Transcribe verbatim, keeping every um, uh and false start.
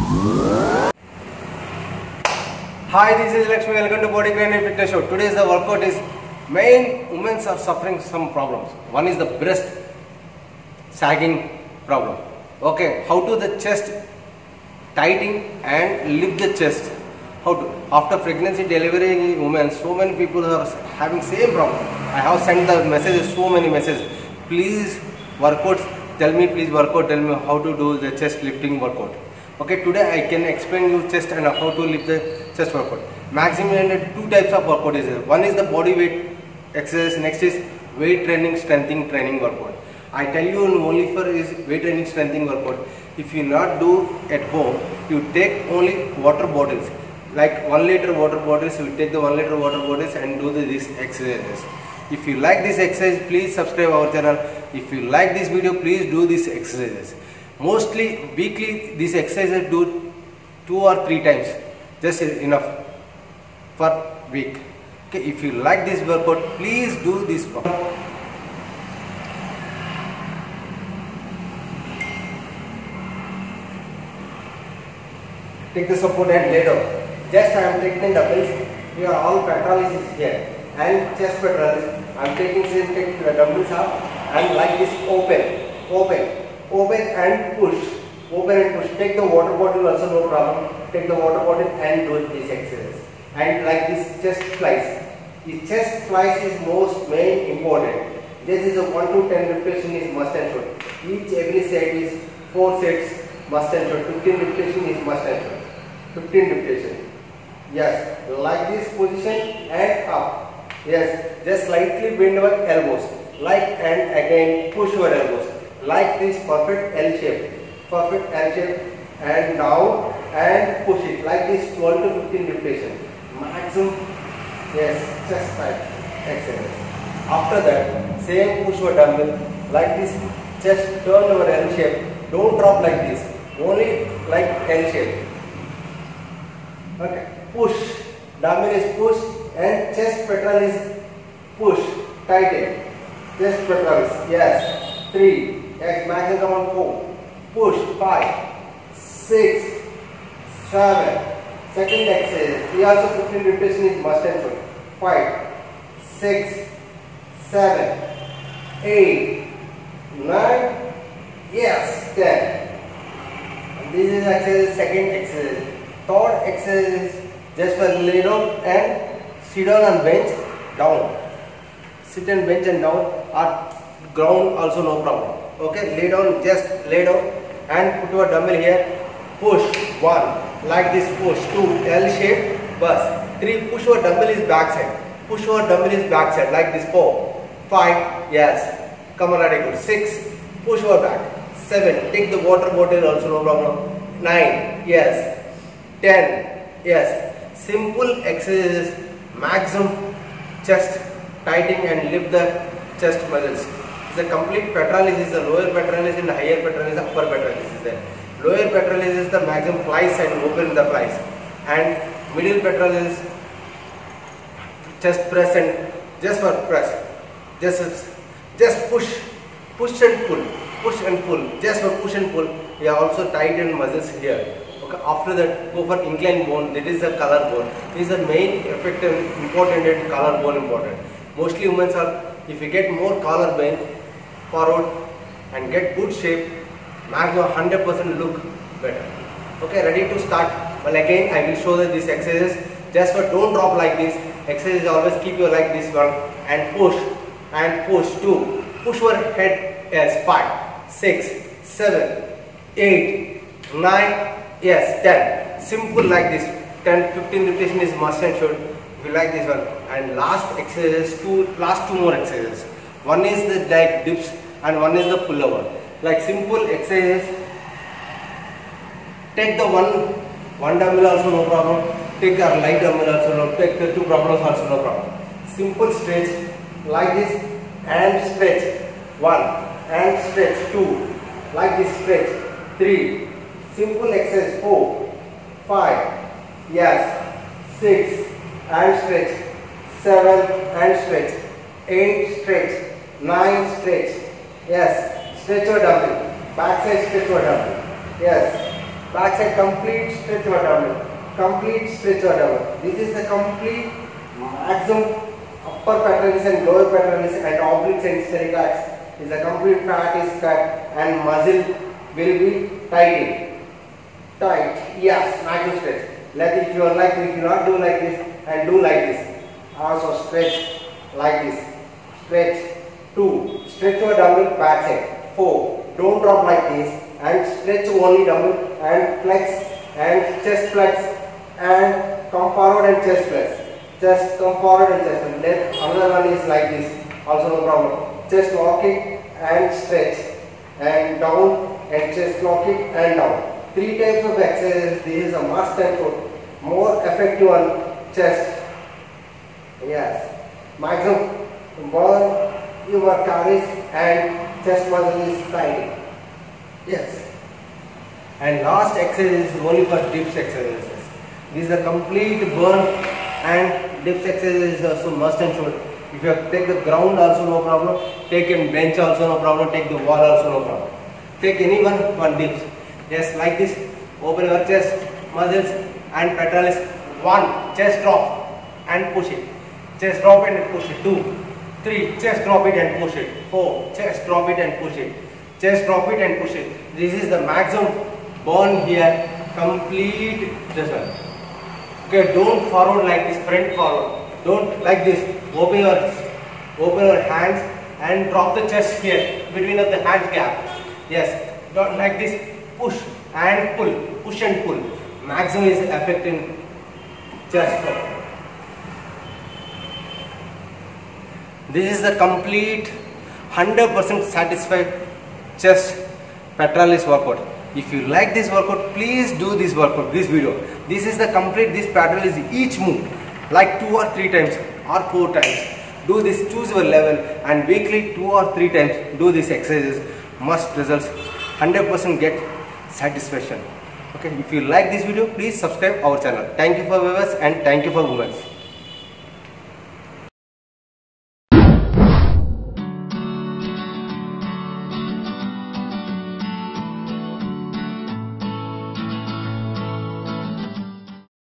Hi, this is Lakshmi. Welcome to Body Grinding Fitness Show. Today's the workout is main women are suffering some problems. One is the breast sagging problem. Okay, how to the chest tightening and lift the chest. How to after pregnancy delivery women, so many people are having same problem. I have sent the messages, so many messages. Please workouts. Tell me, please workout. Tell me how to do the chest lifting workout. Okay, today I can explain you chest and how to lift the chest workout. Maximum two types of workout is there. One is the body weight exercise. Next is weight training, strengthening training workout. I tell you only for is weight training, strengthening workout. If you not do at home, you take only water bottles. Like one liter water bottles, you take the one liter water bottles and do the, these exercises. If you like this exercise, please subscribe our channel. If you like this video, please do these exercises. Mostly weekly these exercises do two or three times, just enough per week. Okay, if you like this workout, please do this workout. Take the support and lay down. Just I am taking dumbbells. We are all pectoralis here and chest pectoralis. I am taking same take the dumbbells up and like this open, open. Open and push, open and push. Take the water bottle also, no problem. Take the water bottle and do this exercise. And like this chest flies. The chest flies is most main important. This is a one to ten repetition is must and should. Each every set is four sets must and should. fifteen repetition is must and should. fifteen repetition. Yes, like this position and up. Yes, just slightly bend your elbows. Like and again push your elbows. Like this perfect L shape, perfect L shape and down and push it like this twelve to fifteen repetition. Maximum, yes, chest tight exercise. After that, same push your dumbbell like this, chest turn your L shape. Don't drop like this, only like L shape. Okay, push, dumbbell is push and chest pectoral is push, tighten. Chest pectoral, yes, three. Next, maximum come on four. Push five, six, seven. Second exercise. We also fifteen repetition is must and should. Five, six, seven, eight, nine. Yes, ten. And this is exercise. Second exercise. Third exercise is just for lay down and sit down and bench down. Sit and bench and down or ground also no problem. Okay, lay down, just lay down and put your dumbbell here. Push one, like this push. Two, L shape, bus. Three, push your dumbbell is back side. Push your dumbbell is back side, like this. Four, five, yes. Come on, very good. Six, push your back. Seven, take the water bottle also no problem. Nine, yes. Ten, yes. Simple exercises, maximum chest tightening and lift the chest muscles. The complete pectoralis is the lower pectoralis and the higher pectoralis, the upper pectoralis is there. Lower pectoralis is the maximum flies and open the flies, and middle pectoralis is chest press and just for press, just just push, push and pull, push and pull, just for push and pull. We are also tighten muscles here. Okay, after that go for incline bone. That is the collar bone. This is the main effective important and collar bone important. Mostly women are, if you get more collar bone forward and get good shape, maximum one hundred percent look better. Okay, ready to start? Well, again I will show that this exercise. Just for don't drop like this. Exercise always keep you like this one and push and push. Two, push your head as five, six, seven, eight, nine, yes, ten. Simple like this. ten, fifteen repetition is must and should. If you like this one. And last exercises, two last two more exercises. One is the like dips and one is the pullover. Like simple exercises. Take the one one dumbbell also no problem. Take a light dumbbell also no. Take the two problems also no problem. Simple stretch like this and stretch. One and stretch. Two like this stretch. Three. Simple exercise. Four, five, yes. Six and stretch. Seven and stretch. Eight stretch. Nine stretch. Yes. Stretch your dumbbell. Back side stretch your dumbbell. Yes. back side complete stretch of abdomen, complete stretch of abdomen. This is the complete maximum upper pectoralis and lower pectoralis and obliques and cervicals is the complete fat is cut and muscle will be tightened. Tight, yes, maximum stretch. Like if you are like this, you not do like this and do like this. Also stretch like this. Stretch. Two. Stretch your dumbbell back side. Four. Don't drop like this and stretch only dumbbell and flex and chest flex and come forward and chest flex. Just come forward and chest flex. Then another one is like this. Also no problem. Chest lock it and stretch and down and chest lock it and down. Three types of exercises. This is a must and should. More effective on chest. Yes. Maximum burn your calories and chest muscle is tight. Yes. And last exercise is only for dips exercises. This is a complete burn and dips exercise is also must and should. If you take the ground also no problem. Take a bench also no problem. Take the wall also no problem. Take any one one dips. Yes, like this. Open your chest muscles and pectoralis. One, chest drop and push it. Chest drop it and push it. Two, three, chest drop it and push it. Four, chest drop it and push it. Chest drop it and push it. This is the maximum burn here. Complete this one. Okay, don't forward like this, front forward. Don't like this. Open your open your hands and drop the chest here between of the hands gap. Yes, not like this. Push and pull. Push and pull. Maximum is effect in chest. This is the complete one hundred percent satisfied chest pectoralis workout. If you like this workout, please do this workout, this video. This is the complete, this pectoralis each move like two or three times or four times. Do this, choose your level and weekly two or three times do these exercises. Must results, one hundred percent get satisfaction. Okay, if you like this video, please subscribe our channel. Thank you for viewers and thank you for women.